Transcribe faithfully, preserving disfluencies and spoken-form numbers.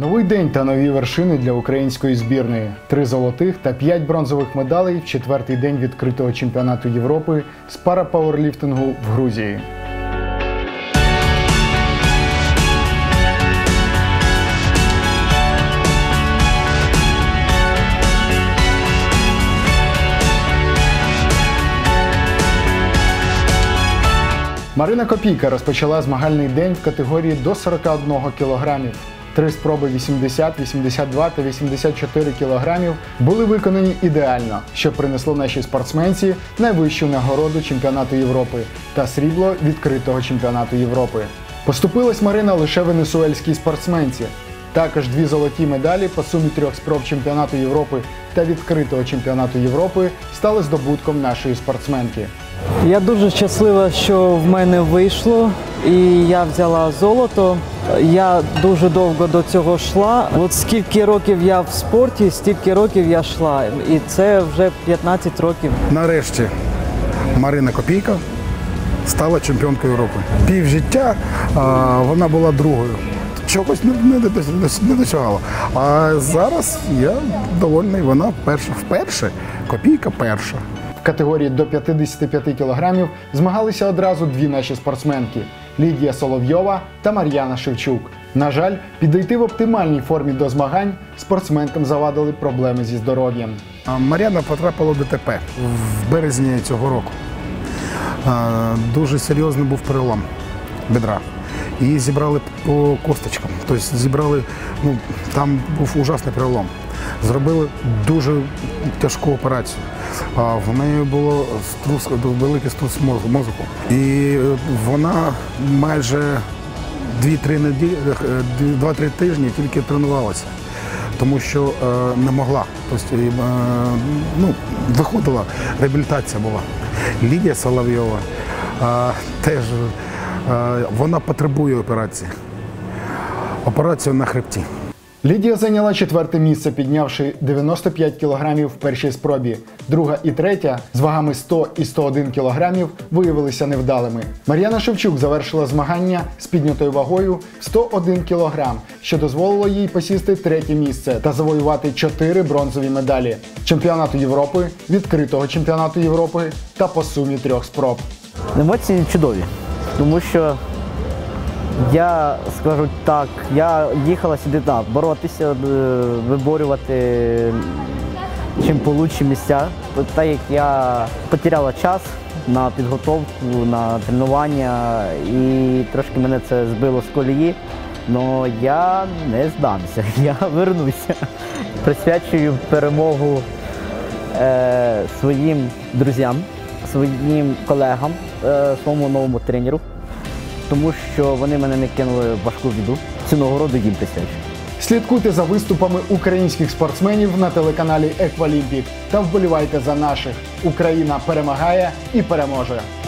Новий день та нові вершини для української збірної. Три золотих та п'ять бронзових медалей в четвертий день відкритого чемпіонату Європи з парапауерліфтингу в Грузії. Марина Копійка розпочала змагальний день в категорії до сорока одного кілограмів. Три спроби вісімдесят, вісімдесят два та вісімдесят чотири кілограмів були виконані ідеально, що принесло нашій спортсменці найвищу нагороду чемпіонату Європи та срібло відкритого чемпіонату Європи. Поступилась Марина лише венесуельській спортсменці. Також дві золоті медалі по сумі трьох спроб чемпіонату Європи та відкритого чемпіонату Європи стали здобутком нашої спортсменки. Я дуже щаслива, що в мене вийшло і я взяла золото. Я дуже довго до цього йшла. От скільки років я в спорті, стільки років я йшла. І це вже п'ятнадцять років. Нарешті Марина Копійка стала чемпіонкою Європи. Пів життя вона була другою. Чогось не, не, не досягала. А зараз я довольний, вона перша. Вперше Копійка перша. В категорії до п'ятдесяти п'яти кілограмів змагалися одразу дві наші спортсменки – Лідія Соловйова та Мар'яна Шевчук. На жаль, підійти в оптимальній формі до змагань спортсменкам завадили проблеми зі здоров'ям. Мар'яна потрапила в ДТП в березні цього року. Дуже серйозний був перелом бедра. Її зібрали по косточкам, тобто зібрали, ну, там був ужасний перелом. Зробили дуже тяжку операцію. В неї було струс, великий струс мозку. І вона майже дві-три неділі, два-три тижні тільки тренувалася, тому що не могла. Тобто, ну, виходила, реабілітація була. Лідія Соловйова теж, вона потребує операції. Операцію на хребті. Лідія зайняла четверте місце, піднявши дев'яносто п'ять кілограмів в першій спробі. Друга і третя з вагами сто і сто один кілограмів виявилися невдалими. Мар'яна Шевчук завершила змагання з піднятою вагою в сто один кілограм, що дозволило їй посісти третє місце та завоювати чотири бронзові медалі – чемпіонату Європи, відкритого чемпіонату Європи та по сумі трьох спроб. Емоції чудові, тому що я скажу так, я їхала сюди так, боротися, виборювати чим получші місця. Так як я потеряла час на підготовку, на тренування і трошки мене це збило з колії, але я не здамся, я вернуся. Присвячую перемогу е, своїм друзям, своїм колегам, е, своєму новому тренеру. Тому що вони мене не кинули в важку біду. Цю нагороду їм присвячую. Слідкуйте за виступами українських спортсменів на телеканалі Еквалімпік та вболівайте за наших. Україна перемагає і переможе!